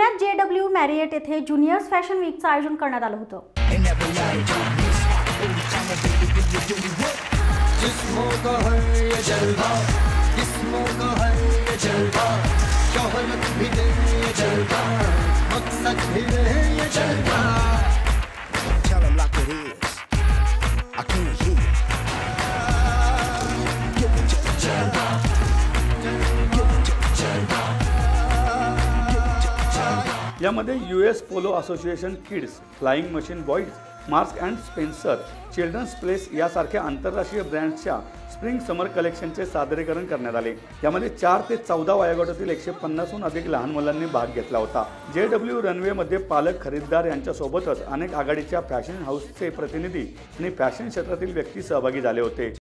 पुण्यात JW Marriott येथे juniors fashion वीकचं आयोजन करण्यात आलं होतं। यामध्ये US polo association kids, flying machine boys, Marks and Spencer, children's place यासारख्या आंतरराष्ट्रीय ब्रँड्सच्या स्प्रिंग समर कलेक्शनचे सादरीकरण करण्यात आले। यामध्ये 4 ते 14 वयोगटातील 150हून अधिक लहान मुलांनी भाग घेतला होता। JW रनवेमध्ये पालक, खरेदीदार यांच्यासोबतच अनेक आघाडीच्या फॅशन हाऊसचे प्रतिनिधी आणि फॅशन क्षेत्रातील व्यक्ती सहभागी झाले होते।